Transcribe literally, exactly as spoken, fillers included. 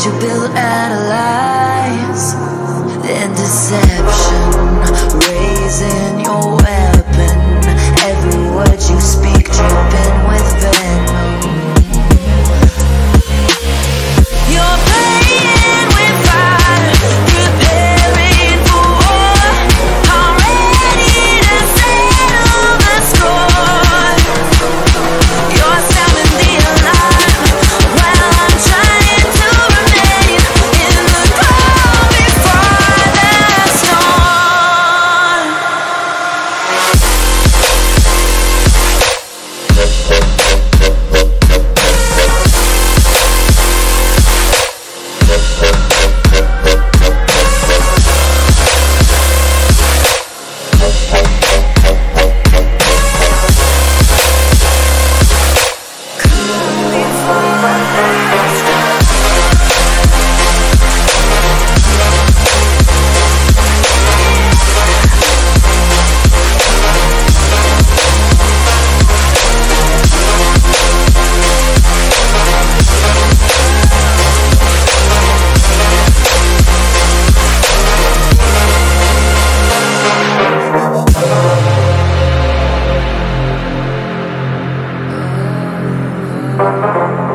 you build out of lies and deception, raising your weapon. Every word you speak dripping with venom. You're playing with fire, preparing for war. I'm ready to settle the score. You're sounding the alarm while I'm trying to remain in the calm before the storm. Thank you.